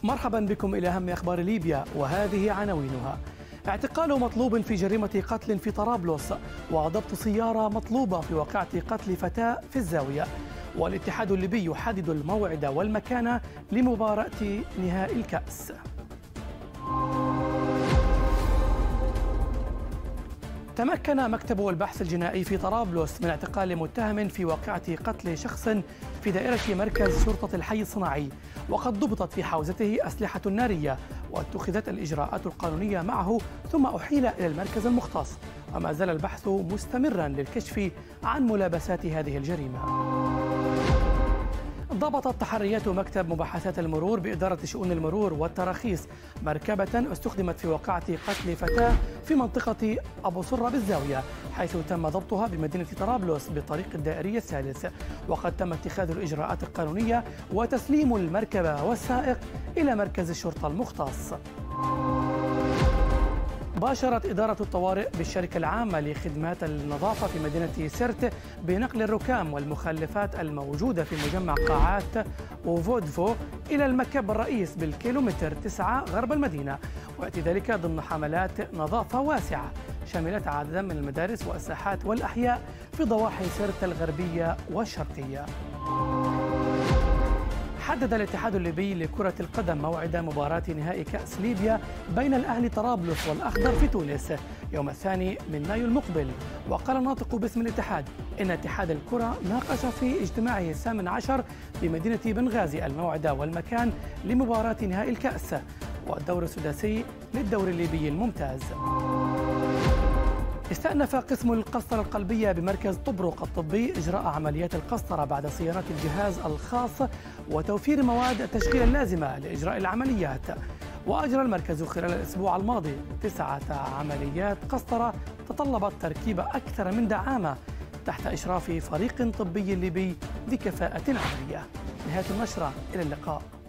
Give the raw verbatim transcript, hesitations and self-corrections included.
مرحبا بكم إلى أهم أخبار ليبيا وهذه عناوينها. اعتقال مطلوب في جريمة قتل في طرابلس، وضبط سيارة مطلوبة في واقعة قتل فتاة في الزاوية. والاتحاد الليبي يحدد الموعد والمكان لمباراة نهائي الكأس. تمكن مكتب البحث الجنائي في طرابلس من اعتقال متهم في واقعة قتل شخص في دائرة مركز شرطة الحي الصناعي، وقد ضبطت في حوزته أسلحة نارية واتخذت الإجراءات القانونية معه، ثم أحيل إلى المركز المختص. وما زال البحث مستمرا للكشف عن ملابسات هذه الجريمة. ضبطت تحريات مكتب مباحثات المرور بإدارة شؤون المرور والتراخيص مركبة استخدمت في واقعة قتل فتاة في منطقة أبو صرة بالزاوية، حيث تم ضبطها بمدينة طرابلس بالطريق الدائري الثالث، وقد تم اتخاذ الإجراءات القانونية وتسليم المركبة والسائق إلى مركز الشرطة المختص. باشرت إدارة الطوارئ بالشركة العامة لخدمات النظافة في مدينة سرت بنقل الركام والمخلفات الموجودة في مجمع قاعات وفودفو إلى المكب الرئيس بالكيلومتر تسعة غرب المدينة، ويأتي ذلك ضمن حملات نظافة واسعة شملت عددا من المدارس والساحات والأحياء في ضواحي سرت الغربية والشرقية. حدد الاتحاد الليبي لكرة القدم موعد مباراة نهائي كأس ليبيا بين الأهلي طرابلس والأخضر في تونس يوم الثاني من مايو المقبل. وقال الناطق باسم الاتحاد إن اتحاد الكرة ناقش في اجتماعه الثامن عشر بمدينة بنغازي الموعد والمكان لمباراة نهائي الكأس والدور السداسي للدوري الليبي الممتاز. استأنف قسم القسطرة القلبية بمركز طبرق الطبي إجراء عمليات القسطرة بعد صيانة الجهاز الخاص وتوفير مواد التشغيل اللازمة لإجراء العمليات. وأجرى المركز خلال الأسبوع الماضي تسعة عمليات قسطرة تطلبت تركيب أكثر من دعامة تحت إشراف فريق طبي ليبي بكفاءة عالية. نهاية النشرة، إلى اللقاء.